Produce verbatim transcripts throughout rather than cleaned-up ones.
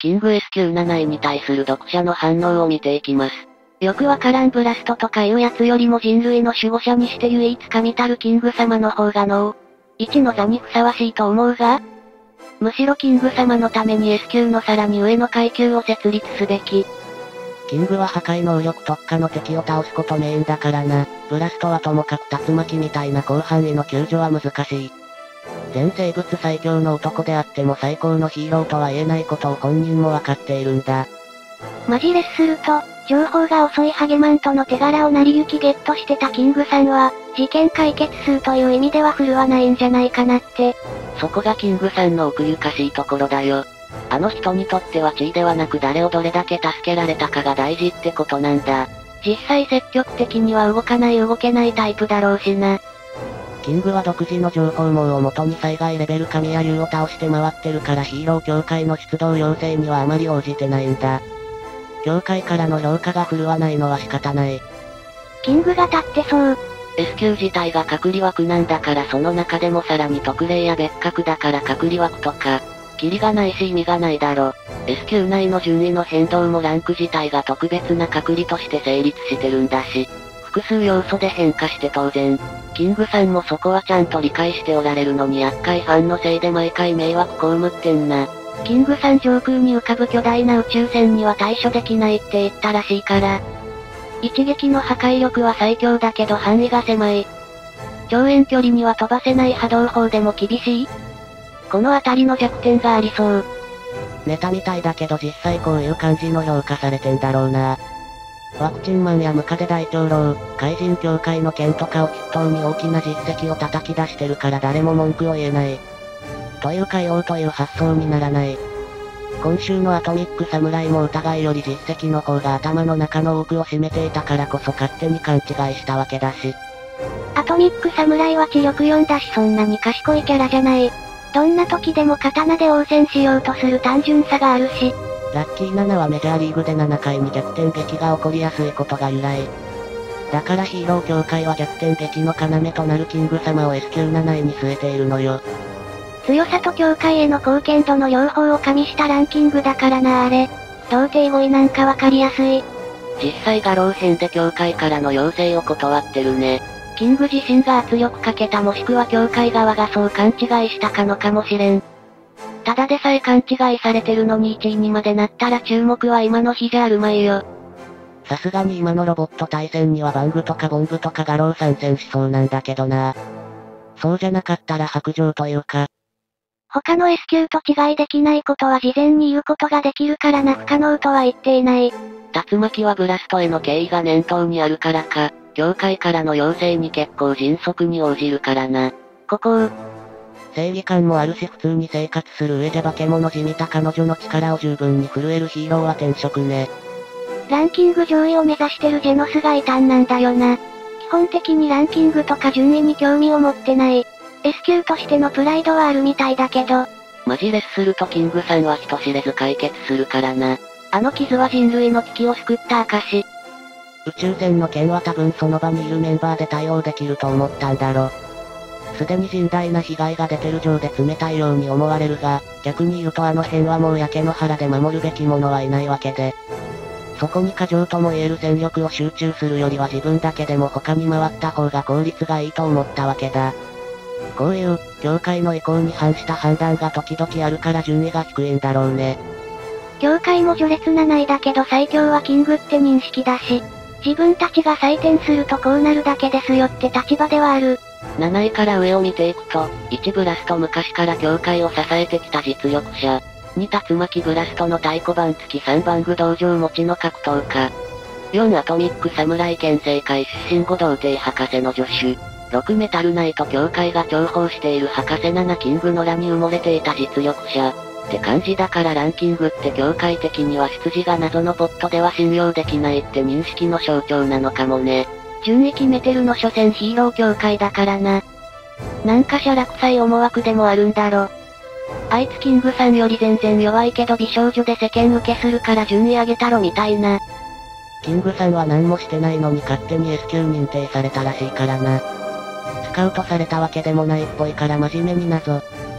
キング エスきゅうなな に対する読者の反応を見ていきます。 よくわからんブラストとかいうやつよりも人類の守護者にして唯一神たるキング様の方が脳。一の座にふさわしいと思うが、むしろキング様のために エス 級のさらに上の階級を設立すべき。 キングは破壊能力特化の敵を倒すことメインだからな。ブラストはともかく竜巻みたいな広範囲の救助は難しい。全生物最強の男であっても最高のヒーローとは言えないことを本人もわかっているんだ。 マジレスすると、情報が遅いハゲマンとの手柄を成り行きゲットしてたキングさんは、事件解決数という意味では振るわないんじゃないかなって。 そこがキングさんの奥ゆかしいところだよ。あの人にとっては地位ではなく誰をどれだけ助けられたかが大事ってことなんだ。 実際積極的には動かない動けないタイプだろうしな。 キングは独自の情報網を元に災害レベル神や竜を倒して回ってるからヒーロー協会の出動要請にはあまり応じてないんだ。協会からの評価が振るわないのは仕方ない。 キングが立ってそう。 エス 級自体が隔離枠なんだからその中でもさらに特例や別格だから隔離枠とか、キリがないし意味がないだろ。エス 級内の順位の変動もランク自体が特別な隔離として成立してるんだし、複数要素で変化して当然。キングさんもそこはちゃんと理解しておられるのに厄介ファンのせいで毎回迷惑被ってんな。 キングさん上空に浮かぶ巨大な宇宙船には対処できないって言ったらしいから。一撃の破壊力は最強だけど範囲が狭い。超遠距離には飛ばせない波動砲でも厳しい？このあたりの弱点がありそう。 ネタみたいだけど実際こういう感じの評価されてんだろうな。ワクチンマンやムカデ大長老、怪人協会の件とかを筆頭に大きな実績を叩き出してるから誰も文句を言えない。というか言おうという発想にならない。今週のアトミック侍も疑いより実績の方が頭の中の多くを占めていたからこそ勝手に勘違いしたわけだし。 アトミック侍は知力よんだしそんなに賢いキャラじゃない。どんな時でも刀で応戦しようとする単純さがあるし。 ラッキーななはメジャーリーグでななかいに逆転劇が起こりやすいことが由来。だからヒーロー協会は逆転劇の要となるキング様を エス 級ななに据えているのよ。 強さと協会への貢献度の両方を加味したランキングだからなあれ。童貞語彙なんかわかりやすい。 実際画廊編で協会からの要請を断ってるね。 キング自身が圧力かけたもしくは協会側がそう勘違いしたかのかもしれん。ただでさえ勘違いされてるのにいちいにまでなったら注目は今の日じゃあるまいよ。 さすがに今のロボット対戦にはバングとかボングとか画廊参戦しそうなんだけどな。そうじゃなかったら白状というか。 他の エス 級と違いできないことは事前に言うことができるからな不可能とは言っていない。 竜巻はブラストへの敬意が念頭にあるからか、協会からの要請に結構迅速に応じるからな。 ここを、 正義感もあるし普通に生活する上で化け物じみた彼女の力を十分に振るえるヒーローは転職ね。 ランキング上位を目指してるジェノスが異端なんだよな。基本的にランキングとか順位に興味を持ってない。エス 級としてのプライドはあるみたいだけど。 マジレスするとキングさんは人知れず解決するからな。 あの傷は人類の危機を救った証。 宇宙船の件は多分その場にいるメンバーで対応できると思ったんだろ。すでに甚大な被害が出てる上で冷たいように思われるが、逆に言うとあの辺はもう焼け野原で守るべき者はいないわけで。そこに過剰とも言える戦力を集中するよりは自分だけでも他に回った方が効率がいいと思ったわけだ。こういう、協会の意向に反した判断が時々あるから順位が低いんだろうね。 協会も序列なないだけど最強はキングって認識だし、自分たちが採点するとこうなるだけですよって立場ではある。 なないから上を見ていくと、いちブラスト昔から協会を支えてきた実力者。に竜巻ブラストの太鼓判付きさんバング道場持ちの格闘家。よんアトミック侍県政界出身後童貞博士の助手。ろくメタルナイト協会が重宝している博士ななキングの羅に埋もれていた実力者。って感じだからランキングって業界的には出自が謎のポットでは信用できないって認識の象徴なのかもね。 順位決めてるの所詮ヒーロー協会だからな。なんかしゃらくさい思惑でもあるんだろ。あいつキングさんより全然弱いけど美少女で世間受けするから順位上げたろみたいな。 キングさんは何もしてないのに勝手に エス 級認定されたらしいからな。スカウトされたわけでもないっぽいから真面目に謎。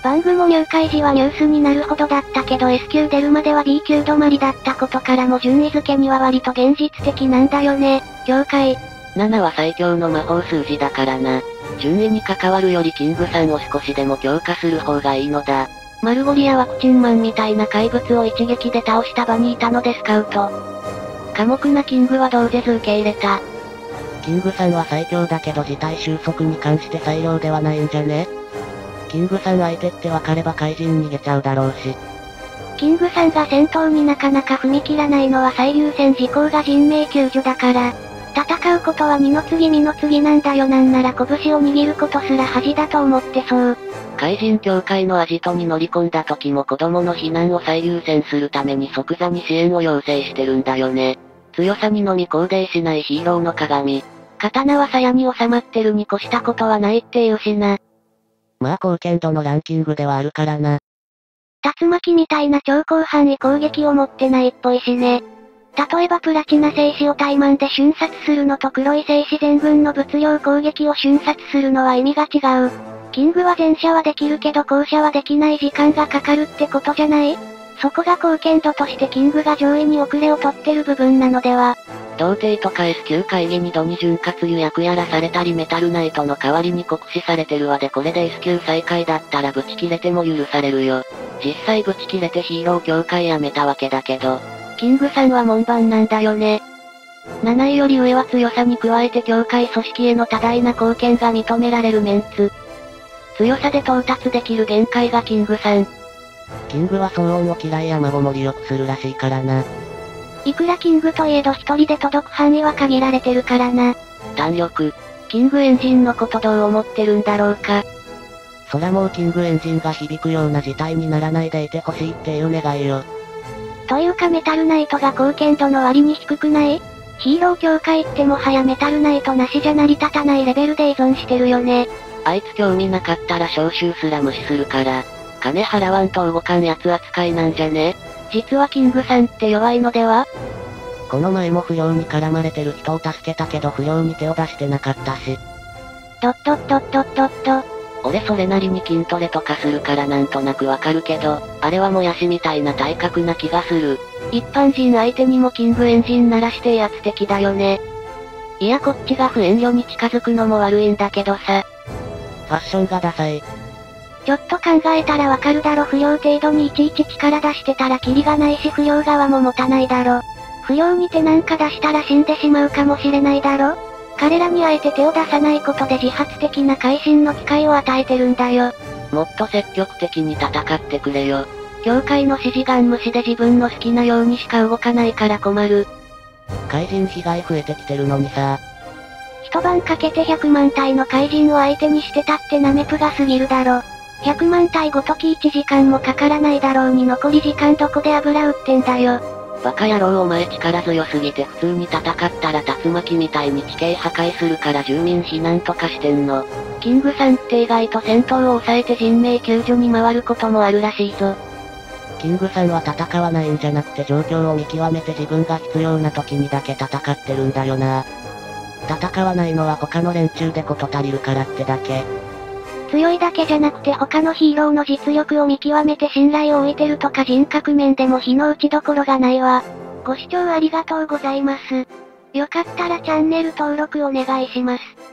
バングも入会時はニュースになるほどだったけど エス級出るまでは ビー 級止まりだったことからも順位付けには割と現実的なんだよね、境界。 ななは最強の魔法数字だからな。順位に関わるよりキングさんを少しでも強化する方がいいのだ。 マルゴリやワクチンマンみたいな怪物を一撃で倒した場にいたのでスカウト。寡黙なキングはどうぜず受け入れた。 キングさんは最強だけど事態収束に関して最良ではないんじゃね？キングさん相手って分かれば怪人逃げちゃうだろうし。 キングさんが戦闘になかなか踏み切らないのは最優先事項が人命救助だから。戦うことは二の次三の次なんだよ。なんなら拳を握ることすら恥だと思ってそう。 怪人協会のアジトに乗り込んだ時も子供の避難を最優先するために即座に支援を要請してるんだよね。強さにのみ肯定しないヒーローの鏡。 刀は鞘に収まってるに越したことはないっていうしな。 まあ貢献度のランキングではあるからな。 竜巻みたいな超広範囲攻撃を持ってないっぽいしね。例えばプラチナ戦士を怠慢で瞬殺するのと黒い戦士全軍の物量攻撃を瞬殺するのは意味が違う。キングは前者はできるけど後者はできない時間がかかるってことじゃない？そこが貢献度としてキングが上位に遅れを取ってる部分なのでは。 童貞とか エス 級会議に度に潤滑油役やらされたりメタルナイトの代わりに酷使されてるわでこれで エス 級最下位だったらブチ切れても許されるよ。実際ブチ切れてヒーロー協会辞めたわけだけど。 キングさんは門番なんだよね。なないより上は強さに加えて協会組織への多大な貢献が認められるメンツ。強さで到達できる限界がキングさん。 キングは騒音を嫌い山ごもりよくするらしいからな。 いくらキングといえど一人で届く範囲は限られてるからな。 弾力。 キングエンジンのことどう思ってるんだろうか。 そらもうキングエンジンが響くような事態にならないでいてほしいっていう願いよ。 というかメタルナイトが貢献度の割に低くない？ヒーロー協会ってもはやメタルナイトなしじゃ成り立たないレベルで依存してるよね。 あいつ興味なかったら招集すら無視するから、金払わんと動かんやつ扱いなんじゃね？ 実はキングさんって弱いのでは？ この前も不良に絡まれてる人を助けたけど不良に手を出してなかったし。 ドッドッドッドッドッド。 俺それなりに筋トレとかするからなんとなくわかるけど、あれはもやしみたいな体格な気がする。 一般人相手にもキングエンジン鳴らして威圧的だよね。いやこっちが不遠慮に近づくのも悪いんだけどさ。 ファッションがダサい。 ちょっと考えたらわかるだろ。不良程度にいちいち力出してたらキリがないし不良側も持たないだろ。不良に手なんか出したら死んでしまうかもしれないだろ。彼らにあえて手を出さないことで自発的な改心の機会を与えてるんだよ。 もっと積極的に戦ってくれよ。 教会の指示眼無視で自分の好きなようにしか動かないから困る。 怪人被害増えてきてるのにさ。 一晩かけてひゃくまん体の怪人を相手にしてたってナメプが過ぎるだろ。ひゃくまん体ごときいちじかんもかからないだろうに残り時間どこで油売ってんだよ。 バカ野郎お前力強すぎて普通に戦ったら竜巻みたいに地形破壊するから住民避難とかしてんの。 キングさんって意外と戦闘を抑えて人命救助に回ることもあるらしいぞ。 キングさんは戦わないんじゃなくて状況を見極めて自分が必要な時にだけ戦ってるんだよな。戦わないのは他の連中で事足りるからってだけ。 強いだけじゃなくて他のヒーローの実力を見極めて信頼を置いてるとか人格面でも非の打ちどころがないわ。ご視聴ありがとうございます。よかったらチャンネル登録お願いします。